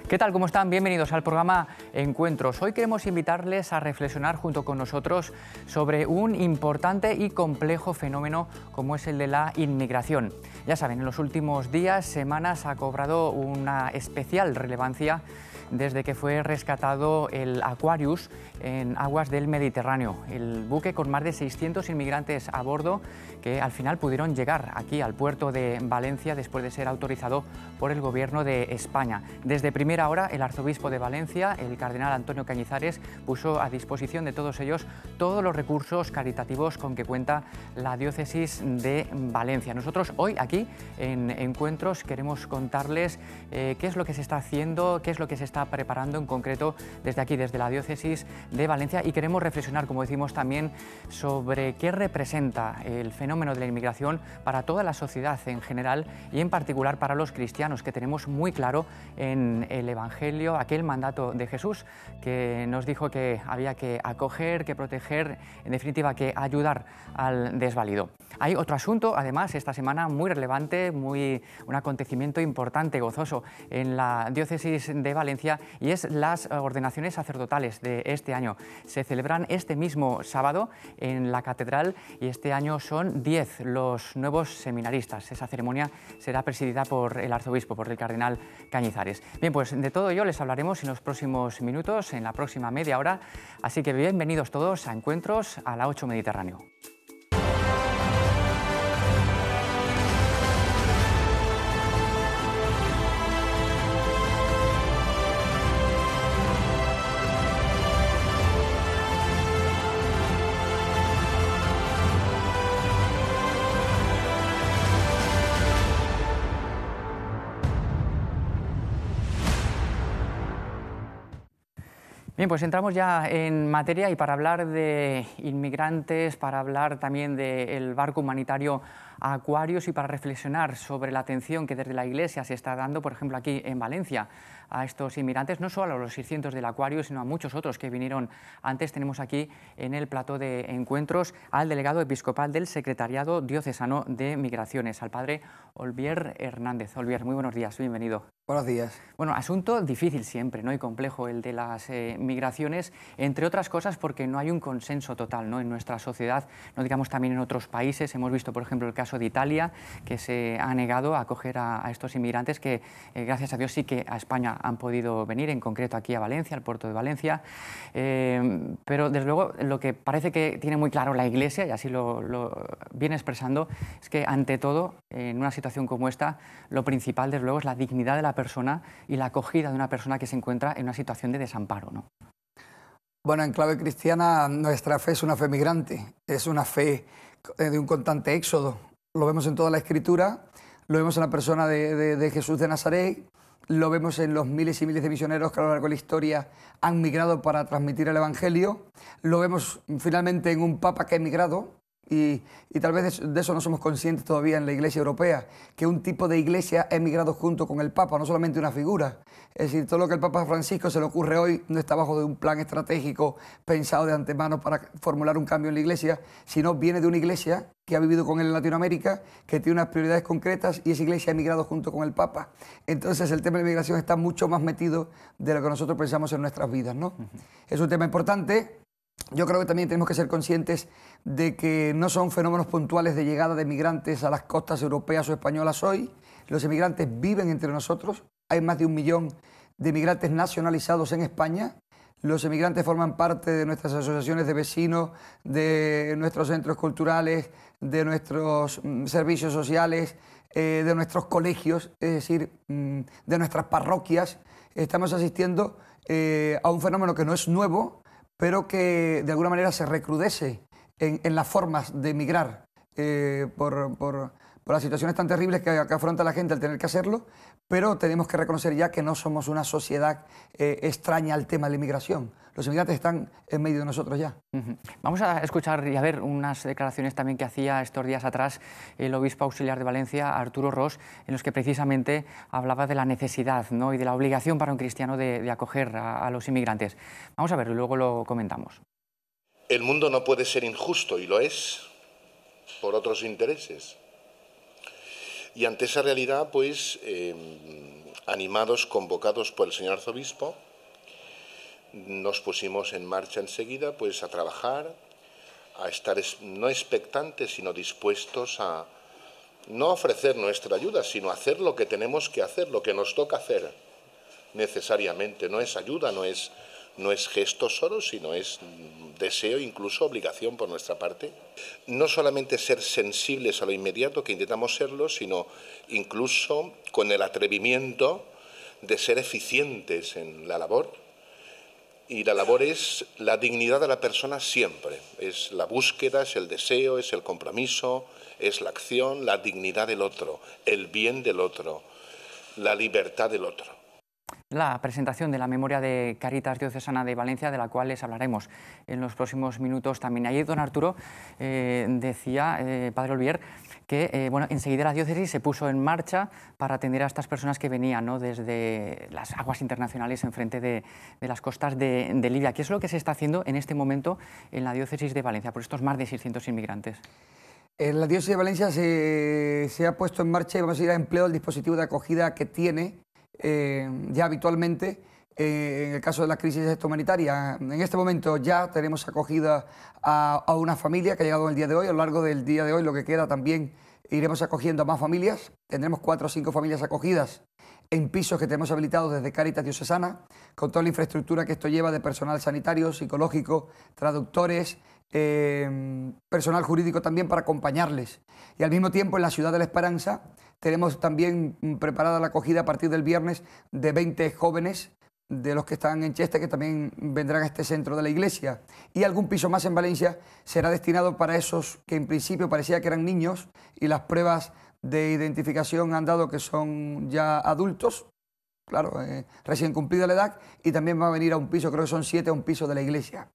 ¿Qué tal? ¿Cómo están? Bienvenidos al programa Encuentros. Hoy queremos invitarles a reflexionar junto con nosotros sobre un importante y complejo fenómeno como es el de la inmigración. Ya saben, en los últimos días, semanas ha cobrado una especial relevancia desde que fue rescatado el Aquarius en aguas del Mediterráneo, el buque con más de 600 inmigrantes a bordo que al final pudieron llegar aquí al puerto de Valencia después de ser autorizado por el Gobierno de España. Desde primera hora, el arzobispo de Valencia, el cardenal Antonio Cañizares, puso a disposición de todos ellos todos los recursos caritativos con que cuenta la diócesis de Valencia. Nosotros hoy aquí en Encuentros queremos contarles qué es lo que se está haciendo, qué es lo que se está preparando en concreto desde aquí, desde la diócesis de Valencia, y queremos reflexionar, como decimos, también sobre qué representa el fenómeno de la inmigración para toda la sociedad en general y en particular para los cristianos, que tenemos muy claro en el Evangelio aquel mandato de Jesús que nos dijo que había que acoger, que proteger, en definitiva que ayudar al desvalido. Hay otro asunto, además, esta semana muy relevante, un acontecimiento importante, gozoso en la diócesis de Valencia, y es las ordenaciones sacerdotales de este año. Se celebran este mismo sábado en la catedral y este año son 10 los nuevos seminaristas. Esa ceremonia será presidida por el arzobispo, por el cardenal Cañizares. Bien, pues de todo ello les hablaremos en los próximos minutos, en la próxima media hora, así que bienvenidos todos a Encuentros a la 8 Mediterráneo. Bien, pues entramos ya en materia y para hablar de inmigrantes, para hablar también del barco humanitario Aquarius y para reflexionar sobre la atención que desde la Iglesia se está dando, por ejemplo, aquí en Valencia, a estos inmigrantes, no solo a los 600 del Aquarius, sino a muchos otros que vinieron antes. Tenemos aquí en el plató de Encuentros al delegado episcopal del Secretariado Diocesano de Migraciones, al padre Olvier Hernández. Olvier, muy buenos días, bienvenido. Buenos días. Bueno, asunto difícil siempre, ¿no? Y complejo el de las migraciones, entre otras cosas porque no hay un consenso total, ¿no? En nuestra sociedad, no digamos también en otros países. Hemos visto, por ejemplo, el caso de Italia, que se ha negado a acoger a estos inmigrantes que, gracias a Dios, sí que a España han podido venir, en concreto aquí a Valencia, al puerto de Valencia. Pero, desde luego, lo que parece que tiene muy claro la Iglesia, y así lo viene expresando, es que, ante todo, en una situación como esta, lo principal, desde luego, es la dignidad de la persona y la acogida de una persona que se encuentra en una situación de desamparo, ¿no? Bueno, en clave cristiana, nuestra fe es una fe migrante, es una fe de un constante éxodo. Lo vemos en toda la Escritura, lo vemos en la persona de Jesús de Nazaret, lo vemos en los miles y miles de misioneros que a lo largo de la historia han migrado para transmitir el Evangelio, lo vemos finalmente en un papa que ha emigrado. Y tal vez de eso no somos conscientes todavía en la Iglesia europea, que un tipo de iglesia ha emigrado junto con el Papa, no solamente una figura. Es decir, todo lo que el Papa Francisco se le ocurre hoy no está bajo de un plan estratégico pensado de antemano para formular un cambio en la Iglesia, sino viene de una iglesia que ha vivido con él en Latinoamérica, que tiene unas prioridades concretas y esa iglesia ha emigrado junto con el Papa. Entonces el tema de la migración está mucho más metido de lo que nosotros pensamos en nuestras vidas, ¿no? Es un tema importante. Yo creo que también tenemos que ser conscientes de que no son fenómenos puntuales de llegada de migrantes a las costas europeas o españolas hoy. Los emigrantes viven entre nosotros. Hay más de 1 millón de emigrantes nacionalizados en España. Los emigrantes forman parte de nuestras asociaciones de vecinos, de nuestros centros culturales, de nuestros servicios sociales, de nuestros colegios, es decir, de nuestras parroquias. Estamos asistiendo a un fenómeno que no es nuevo, pero que de alguna manera se recrudece en las formas de emigrar por las situaciones tan terribles que afronta la gente al tener que hacerlo, pero tenemos que reconocer ya que no somos una sociedad extraña al tema de la inmigración. Los inmigrantes están en medio de nosotros ya. Vamos a escuchar y a ver unas declaraciones también que hacía estos días atrás el obispo auxiliar de Valencia, Arturo Ros, en los que precisamente hablaba de la necesidad, ¿no?, y de la obligación para un cristiano de acoger a los inmigrantes. Vamos a verlo y luego lo comentamos. El mundo no puede ser injusto, y lo es, por otros intereses. Y ante esa realidad, pues, animados, convocados por el señor arzobispo, nos pusimos en marcha enseguida pues a trabajar, a estar no expectantes, sino dispuestos a no ofrecer nuestra ayuda, sino hacer lo que tenemos que hacer, lo que nos toca hacer necesariamente. No es ayuda, no es gesto solo, sino es deseo, incluso obligación por nuestra parte. No solamente ser sensibles a lo inmediato, que intentamos serlo, sino incluso con el atrevimiento de ser eficientes en la labor. Y la labor es la dignidad de la persona siempre. Es la búsqueda, es el deseo, es el compromiso, es la acción, la dignidad del otro, el bien del otro, la libertad del otro. La presentación de la memoria de Cáritas Diocesana de Valencia, de la cual les hablaremos en los próximos minutos también. Ayer don Arturo decía, padre Olvier, que bueno, enseguida la diócesis se puso en marcha para atender a estas personas que venían, ¿no?, desde las aguas internacionales enfrente de las costas de Libia. ¿Qué es lo que se está haciendo en este momento en la diócesis de Valencia por estos más de 600 inmigrantes? En la diócesis de Valencia se ha puesto en marcha y vamos a ir a empleo el dispositivo de acogida que tiene ya habitualmente en el caso de la crisis humanitaria. En este momento ya tenemos acogida a una familia que ha llegado el día de hoy. A lo largo del día de hoy, lo que queda, también iremos acogiendo a más familias. Tendremos 4 o 5 familias acogidas en pisos que tenemos habilitados desde Cáritas Diocesana, con toda la infraestructura que esto lleva de personal sanitario, psicológico, traductores, personal jurídico también para acompañarles. Y al mismo tiempo en la ciudad de La Esperanza tenemos también preparada la acogida a partir del viernes de 20 jóvenes de los que están en Cheste, que también vendrán a este centro de la iglesia. Y algún piso más en Valencia será destinado para esos que en principio parecía que eran niños y las pruebas de identificación han dado que son ya adultos, claro, recién cumplida la edad, y también va a venir a un piso, creo que son 7, a un piso de la iglesia.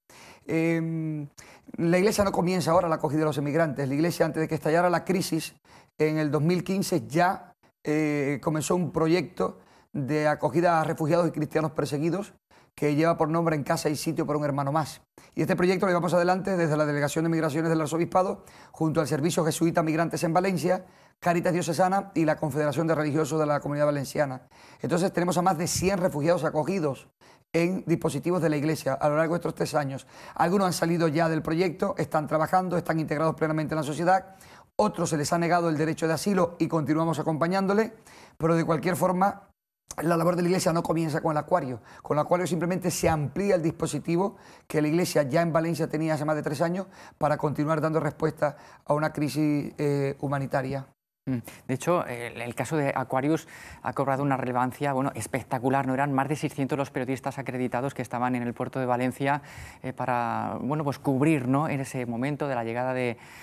La iglesia no comienza ahora la acogida de los emigrantes. La iglesia, antes de que estallara la crisis, en el 2015 ya comenzó un proyecto de acogida a refugiados y cristianos perseguidos que lleva por nombre En Casa y Sitio por un Hermano Más. Y este proyecto lo llevamos adelante desde la Delegación de Migraciones del Arzobispado, junto al Servicio Jesuita Migrantes en Valencia, Cáritas Diocesana y la Confederación de Religiosos de la Comunidad Valenciana. Entonces tenemos a más de 100 refugiados acogidos en dispositivos de la Iglesia a lo largo de estos 3 años. Algunos han salido ya del proyecto, están trabajando, están integrados plenamente en la sociedad. Otros se les ha negado el derecho de asilo y continuamos acompañándole, pero de cualquier forma la labor de la Iglesia no comienza con el acuario. Con el acuario simplemente se amplía el dispositivo que la Iglesia ya en Valencia tenía hace más de 3 años para continuar dando respuesta a una crisis humanitaria. De hecho, el caso de Aquarius ha cobrado una relevancia, bueno, espectacular. No eran más de 600 los periodistas acreditados que estaban en el puerto de Valencia para, bueno, pues cubrir, ¿no?, en ese momento de la llegada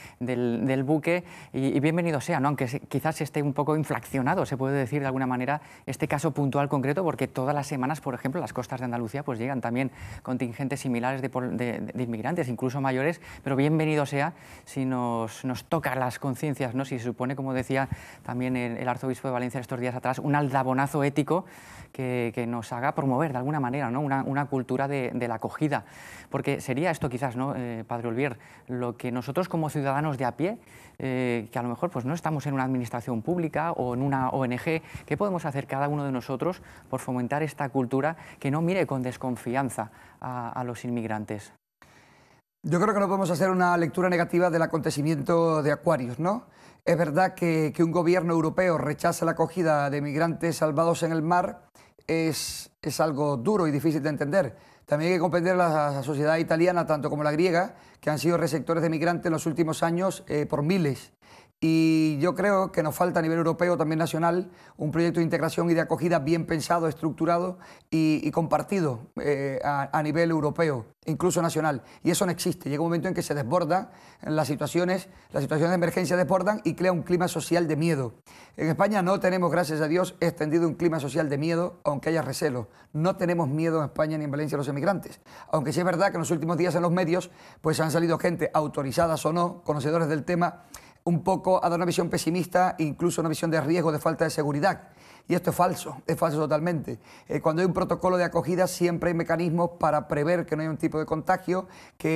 del buque. Y bienvenido sea, ¿no?, aunque quizás esté un poco inflacionado, se puede decir de alguna manera, este caso puntual concreto, porque todas las semanas, por ejemplo, las costas de Andalucía pues llegan también contingentes similares de inmigrantes, incluso mayores. Pero bienvenido sea si nos toca las conciencias, ¿no?, si se supone, como decía también el arzobispo de Valencia estos días atrás, un aldabonazo ético que nos haga promover de alguna manera, ¿no?, una cultura de la acogida. Porque sería esto quizás, ¿no?, padre Olvier, lo que nosotros como ciudadanos de a pie, que a lo mejor pues no estamos en una administración pública o en una ONG, ¿qué podemos hacer cada uno de nosotros por fomentar esta cultura que no mire con desconfianza a los inmigrantes? Yo creo que no podemos hacer una lectura negativa del acontecimiento de Aquarius, ¿no? Es verdad que un gobierno europeo rechace la acogida de migrantes salvados en el mar es algo duro y difícil de entender. También hay que comprender a la sociedad italiana, tanto como la griega, que han sido receptores de migrantes en los últimos años por miles. Y yo creo que nos falta a nivel europeo, también nacional, un proyecto de integración y de acogida bien pensado, estructurado y compartido a nivel europeo, incluso nacional. Y eso no existe. Llega un momento en que se desbordan las situaciones de emergencia desbordan y crea un clima social de miedo. En España no tenemos, gracias a Dios, extendido un clima social de miedo, aunque haya recelo. No tenemos miedo en España ni en Valencia a los emigrantes. Aunque sí es verdad que en los últimos días en los medios pues han salido gente, autorizadas o no, conocedores del tema, un poco a dar una visión pesimista, incluso una visión de riesgo, de falta de seguridad. Y esto es falso totalmente. Cuando hay un protocolo de acogida siempre hay mecanismos para prever que no haya un tipo de contagio,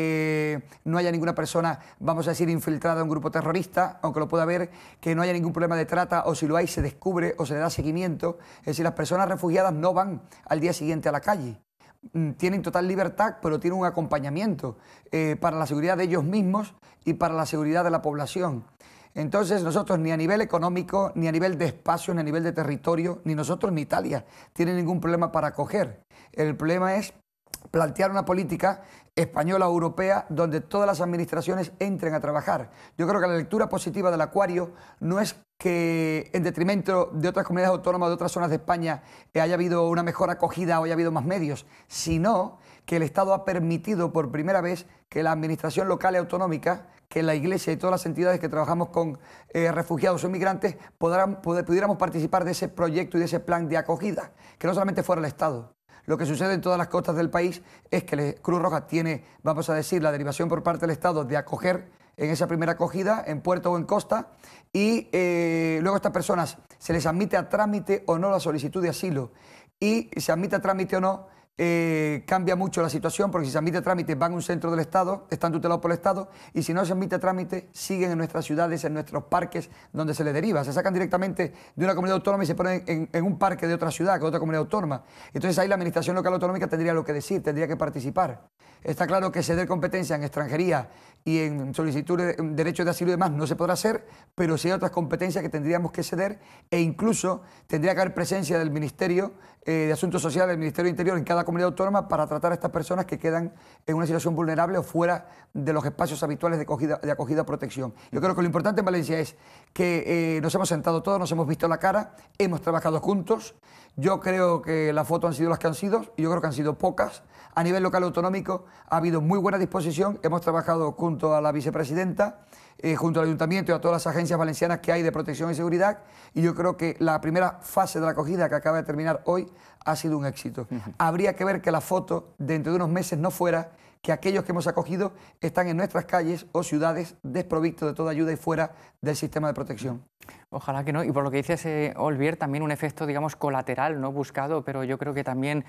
que no haya ninguna persona, vamos a decir, infiltrada en un grupo terrorista, aunque lo pueda haber, que no haya ningún problema de trata, o si lo hay se descubre o se le da seguimiento. Es decir, las personas refugiadas no van al día siguiente a la calle. Tienen total libertad, pero tienen un acompañamiento para la seguridad de ellos mismos y para la seguridad de la población. Entonces nosotros ni a nivel económico, ni a nivel de espacio, ni a nivel de territorio, ni nosotros ni Italia tienen ningún problema para acoger. El problema es plantear una política española o europea donde todas las administraciones entren a trabajar. Yo creo que la lectura positiva del Acuario no es que en detrimento de otras comunidades autónomas de otras zonas de España haya habido una mejor acogida o haya habido más medios, sino que el Estado ha permitido por primera vez que la administración local y autonómica, que la Iglesia y todas las entidades que trabajamos con refugiados o inmigrantes pudiéramos participar de ese proyecto y de ese plan de acogida, que no solamente fuera el Estado. Lo que sucede en todas las costas del país es que la Cruz Roja tiene, vamos a decir, la derivación por parte del Estado de acoger en esa primera acogida, en puerto o en costa, y luego a estas personas se les admite a trámite o no la solicitud de asilo, y se admite a trámite o no, cambia mucho la situación, porque si se admite a trámite van a un centro del Estado, están tutelados por el Estado, y si no se admite a trámite siguen en nuestras ciudades, en nuestros parques donde se les deriva, se sacan directamente de una comunidad autónoma y se ponen en un parque de otra ciudad, de otra comunidad autónoma. Entonces ahí la administración local autonómica tendría lo que decir, tendría que participar. Está claro que ceder competencia en extranjería y en solicitud de derechos de asilo y demás no se podrá hacer, pero sí hay otras competencias que tendríamos que ceder, e incluso tendría que haber presencia del Ministerio de Asuntos Sociales, del Ministerio de Interior en cada comunidad autónoma para tratar a estas personas que quedan en una situación vulnerable o fuera de los espacios habituales de acogida o protección. Yo creo que lo importante en Valencia es que nos hemos sentado todos, nos hemos visto la cara, hemos trabajado juntos. Yo creo que las fotos han sido las que han sido, y yo creo que han sido pocas. A nivel local autonómico ha habido muy buena disposición, hemos trabajado junto a la vicepresidenta, junto al ayuntamiento y a todas las agencias valencianas que hay de protección y seguridad, y yo creo que la primera fase de la acogida que acaba de terminar hoy ha sido un éxito. Habría que ver que la foto dentro de unos meses no fuera que aquellos que hemos acogido están en nuestras calles o ciudades desprovistos de toda ayuda y fuera del sistema de protección. Ojalá que no. Y por lo que dices, Olvier, también un efecto, digamos, colateral, no buscado, pero yo creo que también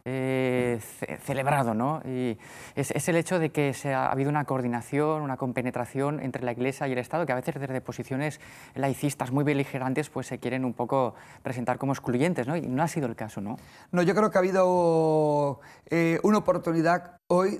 celebrado, ¿no? Y es el hecho de que ha habido una coordinación, una compenetración entre la Iglesia y el Estado, que a veces desde posiciones laicistas muy beligerantes pues se quieren un poco presentar como excluyentes, ¿no? Y no ha sido el caso, ¿no? No, yo creo que ha habido una oportunidad hoy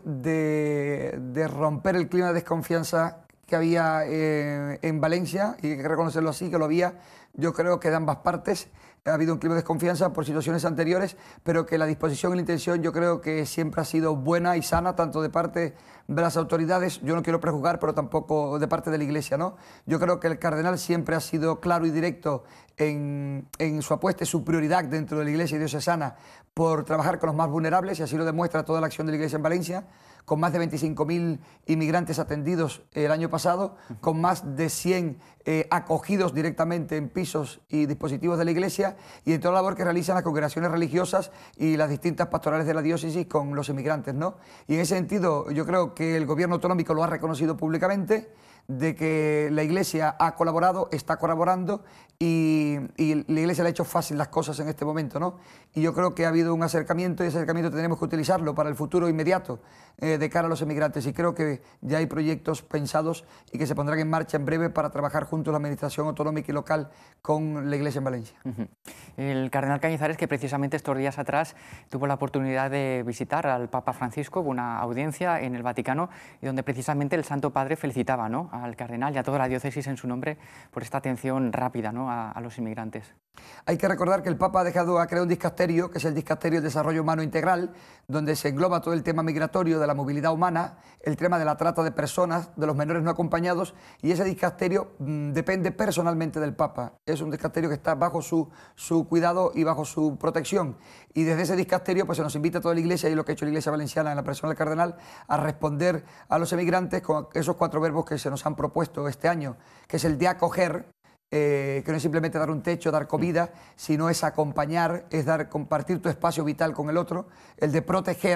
de romper el clima de desconfianza que había en Valencia, y hay que reconocerlo así, que lo había, yo creo que de ambas partes. Ha habido un clima de desconfianza por situaciones anteriores, pero que la disposición y la intención yo creo que siempre ha sido buena y sana, tanto de parte de las autoridades, yo no quiero prejuzgar, pero tampoco de parte de la Iglesia, ¿no? Yo creo que el cardenal siempre ha sido claro y directo en su apuesta y su prioridad dentro de la Iglesia diocesana por trabajar con los más vulnerables, y así lo demuestra toda la acción de la Iglesia en Valencia, con más de 25.000 inmigrantes atendidos el año pasado, con más de 100 acogidos directamente en pisos y dispositivos de la Iglesia, y en toda la labor que realizan las congregaciones religiosas y las distintas pastorales de la diócesis con los inmigrantes, ¿no? Y en ese sentido yo creo que el gobierno autonómico lo ha reconocido públicamente, de que la Iglesia ha colaborado, está colaborando, y la Iglesia le ha hecho fácil las cosas en este momento, ¿no? Y yo creo que ha habido un acercamiento, y ese acercamiento tendremos que utilizarlo para el futuro inmediato de cara a los emigrantes, y creo que ya hay proyectos pensados y que se pondrán en marcha en breve para trabajar junto a la Administración autonómica y local con la Iglesia en Valencia. El cardenal Cañizares, que precisamente estos días atrás tuvo la oportunidad de visitar al Papa Francisco, hubo una audiencia en el Vaticano y donde precisamente el Santo Padre felicitaba, ¿no?, al cardenal y a toda la diócesis en su nombre por esta atención rápida, ¿no?, a los inmigrantes. Hay que recordar que el Papa ha creado un dicasterio, que es el Dicasterio de Desarrollo Humano Integral, donde se engloba todo el tema migratorio, de la movilidad humana, el tema de la trata de personas, de los menores no acompañados, y ese dicasterio depende personalmente del Papa. Es un dicasterio que está bajo su cuidado y bajo su protección. Y desde ese dicasterio pues se nos invita a toda la Iglesia, y lo que ha hecho la Iglesia valenciana en la persona del cardenal, a responder a los emigrantes con esos 4 verbos que se nos han propuesto este año, que es el de acoger, que no es simplemente dar un techo, dar comida, sino es acompañar, es compartir tu espacio vital con el otro, el de proteger,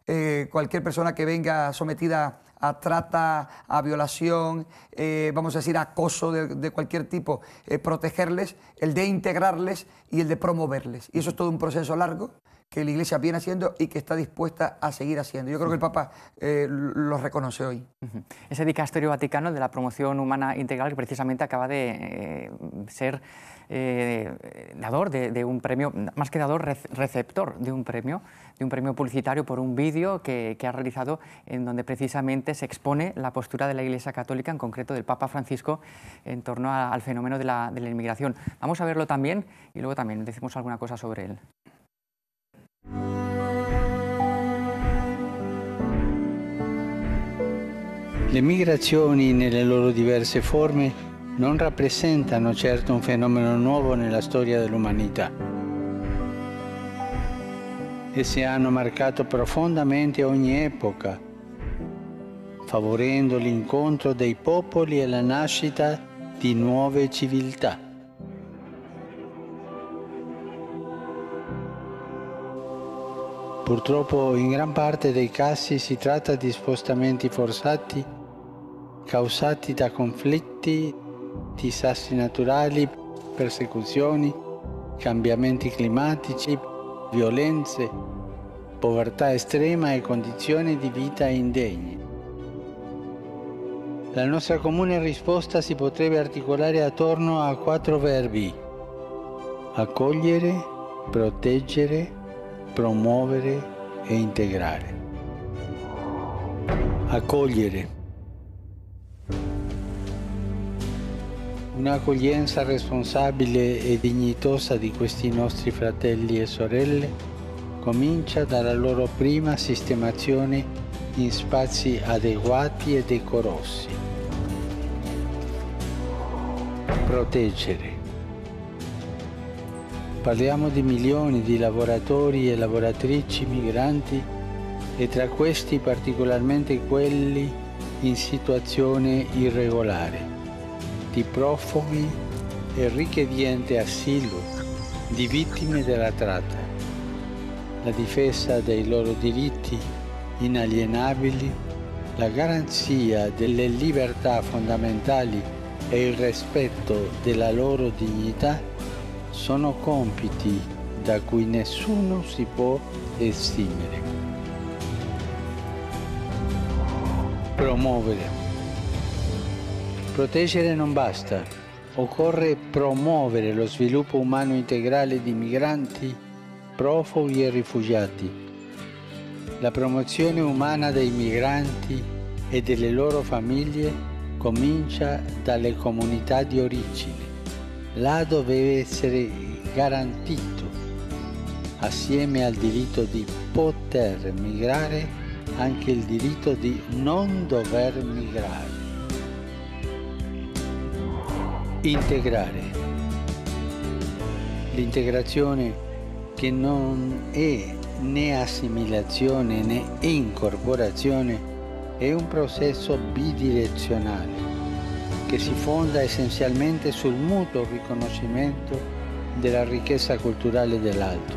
cualquier persona que venga sometida a trata, a violación, vamos a decir, acoso de cualquier tipo, protegerles, el de integrarles y el de promoverles. Y eso es todo un proceso largo que la Iglesia viene haciendo y que está dispuesta a seguir haciendo. Yo creo que el Papa lo reconoce hoy. Ese dicasterio vaticano de la promoción humana integral que precisamente acaba de ser dador de un premio, más que dador, receptor de un premio publicitario por un vídeo que ha realizado en donde precisamente se expone la postura de la Iglesia Católica, en concreto del Papa Francisco, en torno al fenómeno de la inmigración. Vamos a verlo también y luego también decimos alguna cosa sobre él. Le migrazioni nelle loro diverse forme non rappresentano certo un fenomeno nuovo nella storia dell'umanità. Esse hanno marcato profondamente ogni epoca, favorendo l'incontro dei popoli e la nascita di nuove civiltà. Purtroppo in gran parte dei casi si tratta di spostamenti forzati causati da conflitti, disastri naturali, persecuzioni, cambiamenti climatici, violenze, povertà estrema e condizioni di vita indegne. La nostra comune risposta si potrebbe articolare attorno a 4 verbi: accogliere, proteggere, promuovere e integrare. Accogliere. Un'accoglienza responsabile e dignitosa di questi nostri fratelli e sorelle comincia dalla loro prima sistemazione in spazi adeguati e decorosi. Proteggere. Parliamo di milioni di lavoratori e lavoratrici migranti e tra questi particolarmente quelli in situazione irregolare, di profughi e richiedenti asilo, di vittime della tratta. La difesa dei loro diritti inalienabili, la garanzia delle libertà fondamentali e il rispetto della loro dignità sono compiti da cui nessuno si può esimere. Promuovere. Proteggere non basta, occorre promuovere lo sviluppo umano integrale di migranti, profughi e rifugiati. La promozione umana dei migranti e delle loro famiglie comincia dalle comunità di origine. Là deve essere garantito, assieme al diritto di poter migrare, anche il diritto di non dover migrare. Integrare. L'integrazione, che non è né assimilazione né incorporazione, è un processo bidirezionale che si fonda essenzialmente sul mutuo riconoscimento della ricchezza culturale dell'altro.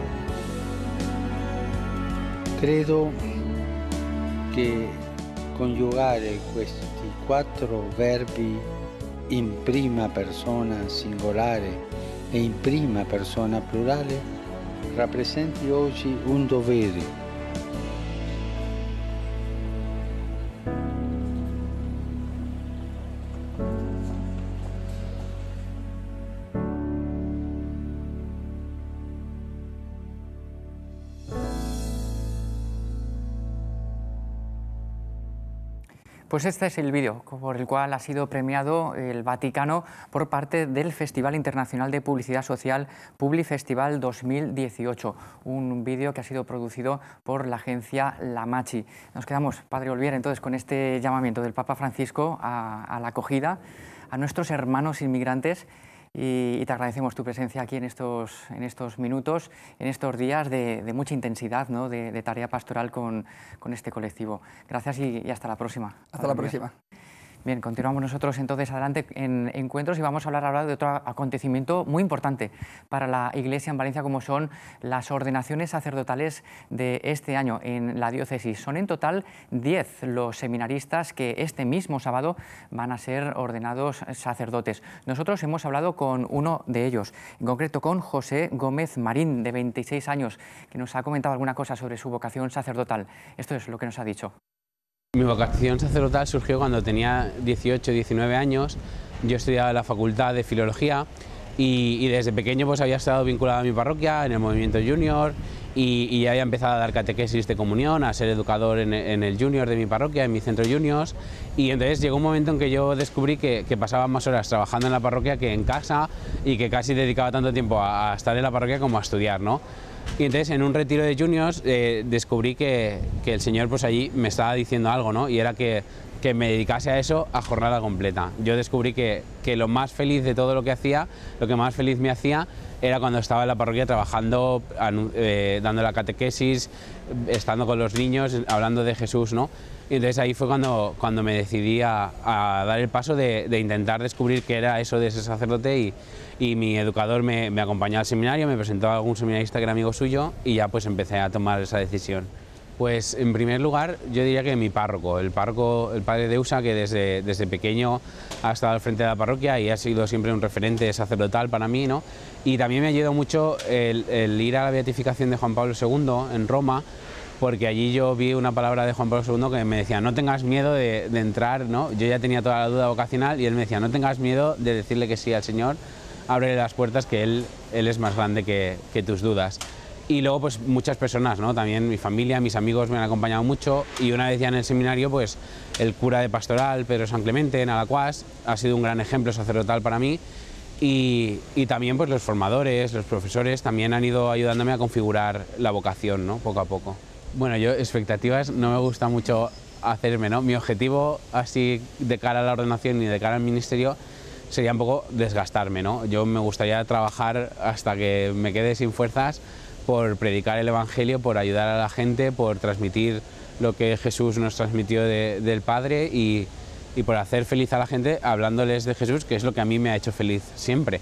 Credo che coniugare questi 4 verbi in prima persona singolare e in prima persona plurale rappresenti oggi un dovere. Pues este es el vídeo por el cual ha sido premiado el Vaticano por parte del Festival Internacional de Publicidad Social Publifestival 2018, un vídeo que ha sido producido por la agencia La Machi. Nos quedamos, Padre Olvier, entonces con este llamamiento del Papa Francisco a la acogida, a nuestros hermanos inmigrantes, y te agradecemos tu presencia aquí en estos minutos, en estos días de mucha intensidad, ¿no?, de tarea pastoral con este colectivo. Gracias y hasta la próxima. Hasta la próxima. Bien, continuamos nosotros entonces adelante en Encuentros y vamos a hablar ahora de otro acontecimiento muy importante para la Iglesia en Valencia, como son las ordenaciones sacerdotales de este año en la diócesis. Son en total 10 los seminaristas que este mismo sábado van a ser ordenados sacerdotes. Nosotros hemos hablado con uno de ellos, en concreto con José Gómez Marín, de 26 años, que nos ha comentado alguna cosa sobre su vocación sacerdotal. Esto es lo que nos ha dicho. Mi vocación sacerdotal surgió cuando tenía 18 o 19 años. Yo estudiaba en la Facultad de Filología y desde pequeño pues había estado vinculado a mi parroquia en el movimiento junior y ya había empezado a dar catequesis de comunión, a ser educador en el junior de mi parroquia, en mi centro juniors, y entonces llegó un momento en que yo descubrí que pasaba más horas trabajando en la parroquia que en casa y que casi dedicaba tanto tiempo a estar en la parroquia como a estudiar, ¿no? Y entonces en un retiro de juniors descubrí que el Señor pues allí me estaba diciendo algo, ¿no? Y era que me dedicase a eso a jornada completa. Yo descubrí que lo más feliz de todo lo que hacía, lo que más feliz me hacía, era cuando estaba en la parroquia trabajando, dando la catequesis, estando con los niños, hablando de Jesús, ¿no? Y entonces ahí fue cuando me decidí a dar el paso de intentar descubrir qué era eso de ser sacerdote y mi educador me acompañó al seminario, me presentó a algún seminarista que era amigo suyo y ya pues empecé a tomar esa decisión. Pues en primer lugar yo diría que mi párroco, el padre Deusa, que desde pequeño ha estado al frente de la parroquia y ha sido siempre un referente sacerdotal para mí, ¿no? Y también me ayudó mucho el ir a la beatificación de Juan Pablo II en Roma, porque allí yo vi una palabra de Juan Pablo II que me decía: no tengas miedo de entrar, ¿no? Yo ya tenía toda la duda vocacional y él me decía: no tengas miedo de decirle que sí al Señor, ábrele las puertas, que él es más grande que tus dudas. Y luego pues muchas personas, ¿no? También mi familia, mis amigos me han acompañado mucho, y una vez ya en el seminario pues el cura de pastoral, Pedro San Clemente, en Alacuás, ha sido un gran ejemplo sacerdotal para mí, y también pues los formadores, los profesores también han ido ayudándome a configurar la vocación, ¿no? Poco a poco. Bueno, yo expectativas no me gusta mucho hacerme, ¿no? Mi objetivo así de cara a la ordenación y de cara al ministerio sería un poco desgastarme, ¿no? Yo me gustaría trabajar hasta que me quede sin fuerzas por predicar el Evangelio, por ayudar a la gente, por transmitir lo que Jesús nos transmitió del Padre y por hacer feliz a la gente hablándoles de Jesús, que es lo que a mí me ha hecho feliz siempre.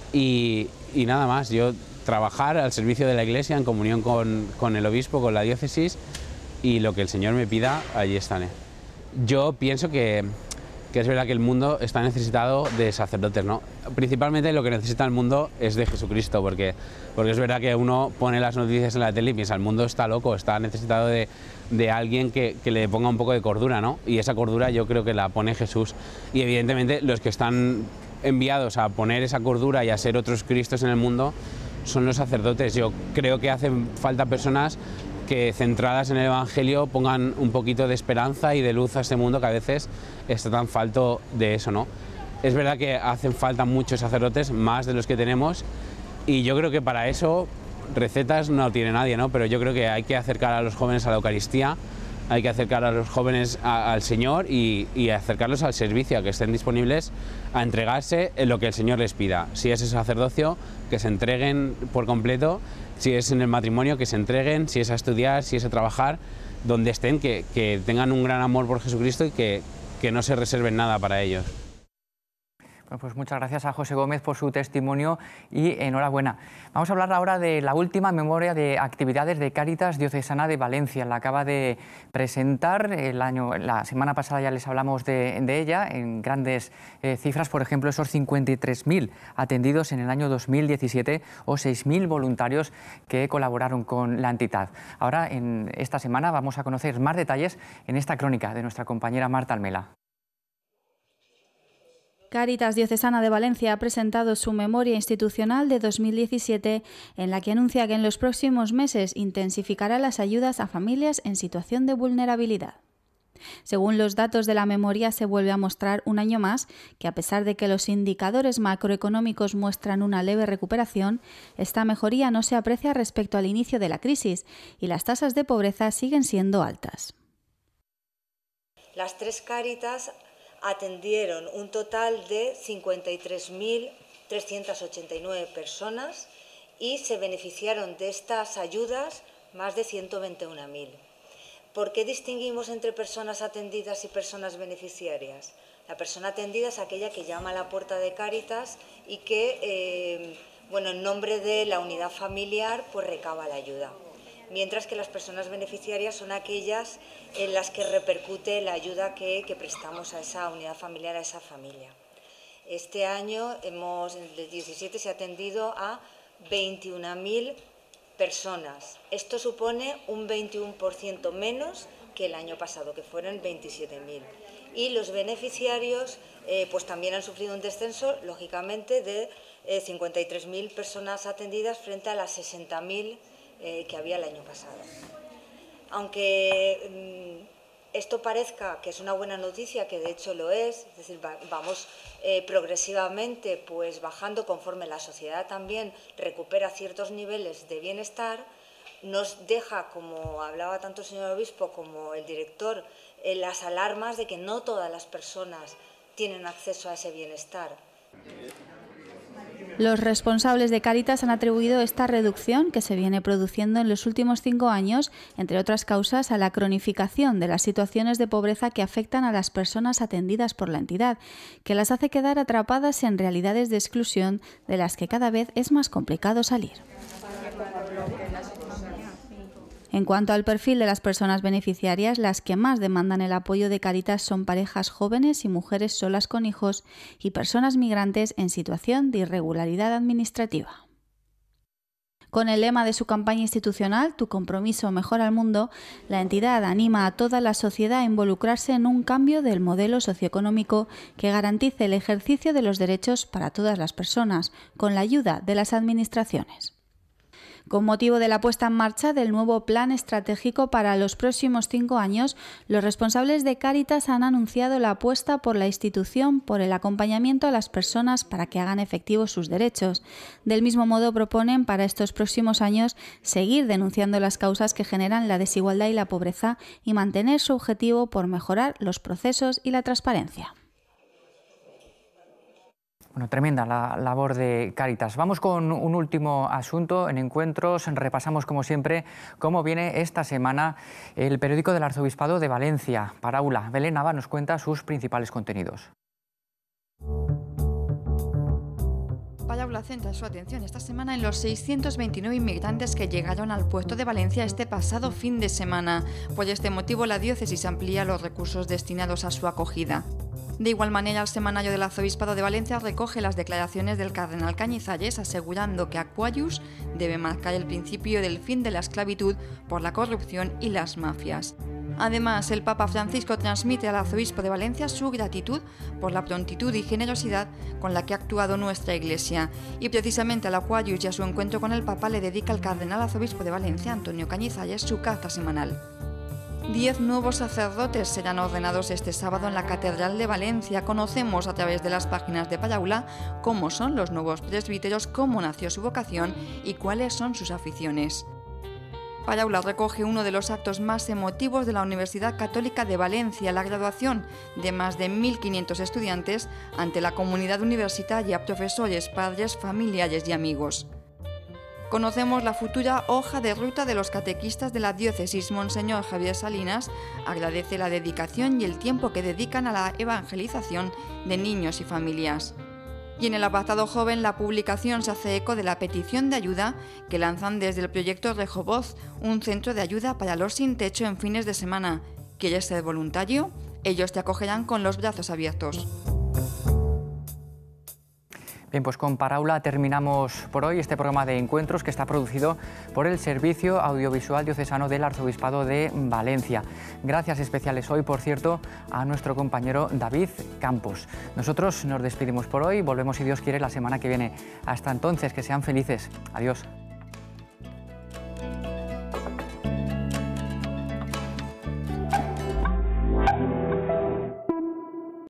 Y nada más, yo trabajar al servicio de la Iglesia en comunión con el obispo, con la diócesis, y lo que el Señor me pida, allí estaré. Yo pienso que es verdad que el mundo está necesitado de sacerdotes, ¿no? Principalmente lo que necesita el mundo es de Jesucristo, porque es verdad que uno pone las noticias en la tele y piensa: el mundo está loco, está necesitado de alguien que le ponga un poco de cordura, ¿no? Y esa cordura yo creo que la pone Jesús, y evidentemente los que están enviados a poner esa cordura y a ser otros Cristos en el mundo son los sacerdotes. Yo creo que hacen falta personas que, centradas en el Evangelio, pongan un poquito de esperanza y de luz a este mundo que a veces está tan falto de eso, ¿no? Es verdad que hacen falta muchos sacerdotes, más de los que tenemos, y yo creo que para eso recetas no tiene nadie, ¿no? Pero yo creo que hay que acercar a los jóvenes a la Eucaristía, hay que acercar a los jóvenes al Señor y acercarlos al servicio, a que estén disponibles a entregarse en lo que el Señor les pida. Si es el sacerdocio, que se entreguen por completo; si es en el matrimonio, que se entreguen; si es a estudiar, si es a trabajar, donde estén, que tengan un gran amor por Jesucristo y que no se reserven nada para ellos. Bueno, pues muchas gracias a José Gómez por su testimonio y enhorabuena. Vamos a hablar ahora de la última memoria de actividades de Cáritas Diocesana de Valencia. La acaba de presentar la semana pasada, ya les hablamos de ella en grandes cifras, por ejemplo, esos 53.000 atendidos en el año 2017 o 6.000 voluntarios que colaboraron con la entidad. Ahora, en esta semana, vamos a conocer más detalles en esta crónica de nuestra compañera Marta Almela. Cáritas Diocesana de Valencia ha presentado su memoria institucional de 2017, en la que anuncia que en los próximos meses intensificará las ayudas a familias en situación de vulnerabilidad. Según los datos de la memoria, se vuelve a mostrar un año más que, a pesar de que los indicadores macroeconómicos muestran una leve recuperación, esta mejoría no se aprecia respecto al inicio de la crisis y las tasas de pobreza siguen siendo altas. Las tres Cáritas atendieron un total de 53.389 personas y se beneficiaron de estas ayudas más de 121.000. ¿Por qué distinguimos entre personas atendidas y personas beneficiarias? La persona atendida es aquella que llama a la puerta de Cáritas y que, en nombre de la unidad familiar, pues recaba la ayuda. Mientras que las personas beneficiarias son aquellas en las que repercute la ayuda que prestamos a esa unidad familiar, a esa familia. Este año, en el 17, se ha atendido a 21.000 personas. Esto supone un 21% menos que el año pasado, que fueron 27.000. Y los beneficiarios pues también han sufrido un descenso, lógicamente, de 53.000 personas atendidas frente a las 60.000 que había el año pasado. Aunque esto parezca que es una buena noticia, que de hecho lo es decir, vamos progresivamente pues bajando conforme la sociedad también recupera ciertos niveles de bienestar, nos deja, como hablaba tanto el señor obispo como el director, las alarmas de que no todas las personas tienen acceso a ese bienestar. Los responsables de Cáritas han atribuido esta reducción que se viene produciendo en los últimos 5 años, entre otras causas, a la cronificación de las situaciones de pobreza que afectan a las personas atendidas por la entidad, que las hace quedar atrapadas en realidades de exclusión de las que cada vez es más complicado salir. En cuanto al perfil de las personas beneficiarias, las que más demandan el apoyo de Cáritas son parejas jóvenes y mujeres solas con hijos y personas migrantes en situación de irregularidad administrativa. Con el lema de su campaña institucional, Tu compromiso mejora el mundo, la entidad anima a toda la sociedad a involucrarse en un cambio del modelo socioeconómico que garantice el ejercicio de los derechos para todas las personas, con la ayuda de las administraciones. Con motivo de la puesta en marcha del nuevo plan estratégico para los próximos 5 años, los responsables de Cáritas han anunciado la apuesta por la institución por el acompañamiento a las personas para que hagan efectivos sus derechos. Del mismo modo, proponen para estos próximos años seguir denunciando las causas que generan la desigualdad y la pobreza y mantener su objetivo por mejorar los procesos y la transparencia. Bueno, tremenda la labor de Cáritas. Vamos con un último asunto en Encuentros. Repasamos, como siempre, cómo viene esta semana el periódico del Arzobispado de Valencia. Paráula. Belén Nava nos cuenta sus principales contenidos. Paráula centra su atención esta semana en los 629 inmigrantes que llegaron al puerto de Valencia este pasado fin de semana. Por este motivo, la diócesis amplía los recursos destinados a su acogida. De igual manera, el semanario del Arzobispado de Valencia recoge las declaraciones del cardenal Cañizares asegurando que Aquarius debe marcar el principio del fin de la esclavitud por la corrupción y las mafias. Además, el Papa Francisco transmite al Arzobispo de Valencia su gratitud por la prontitud y generosidad con la que ha actuado nuestra Iglesia. Y precisamente al Aquarius y a su encuentro con el Papa le dedica el cardenal Arzobispo de Valencia, Antonio Cañizares, su carta semanal. 10 nuevos sacerdotes serán ordenados este sábado en la Catedral de Valencia. Conocemos a través de las páginas de Paráula cómo son los nuevos presbíteros, cómo nació su vocación y cuáles son sus aficiones. Paráula recoge uno de los actos más emotivos de la Universidad Católica de Valencia, la graduación de más de 1.500 estudiantes ante la comunidad universitaria, profesores, padres, familiares y amigos. Conocemos la futura hoja de ruta de los catequistas de la diócesis. Monseñor Javier Salinas agradece la dedicación y el tiempo que dedican a la evangelización de niños y familias. Y en el apartado joven, la publicación se hace eco de la petición de ayuda que lanzan desde el proyecto Rehoboth, un centro de ayuda para los sin techo en fines de semana. ¿Quieres ser voluntario? Ellos te acogerán con los brazos abiertos. Bien, pues con Paráula terminamos por hoy este programa de Encuentros que está producido por el Servicio Audiovisual Diocesano del Arzobispado de Valencia. Gracias especiales hoy, por cierto, a nuestro compañero David Campos. Nosotros nos despedimos por hoy, volvemos si Dios quiere la semana que viene. Hasta entonces, que sean felices. Adiós.